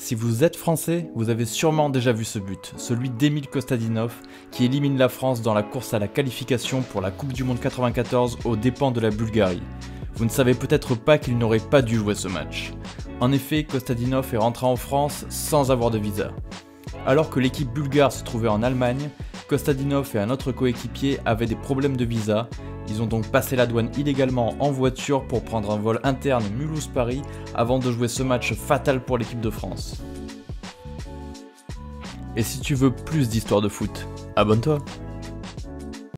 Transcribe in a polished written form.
Si vous êtes français, vous avez sûrement déjà vu ce but, celui d'Emil Kostadinov qui élimine la France dans la course à la qualification pour la Coupe du Monde 94 aux dépens de la Bulgarie. Vous ne savez peut-être pas qu'il n'aurait pas dû jouer ce match. En effet, Kostadinov est rentré en France sans avoir de visa. Alors que l'équipe bulgare se trouvait en Allemagne, Kostadinov et un autre coéquipier avaient des problèmes de visa. Ils ont donc passé la douane illégalement en voiture pour prendre un vol interne Mulhouse-Paris avant de jouer ce match fatal pour l'équipe de France. Et si tu veux plus d'histoires de foot, abonne-toi!